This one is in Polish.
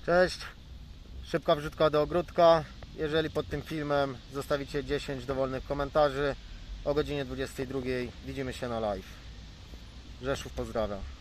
Cześć, szybka wrzutka do ogródka. Jeżeli pod tym filmem zostawicie 10 dowolnych komentarzy, o godzinie 22 widzimy się na live. Rzeszów pozdrawia.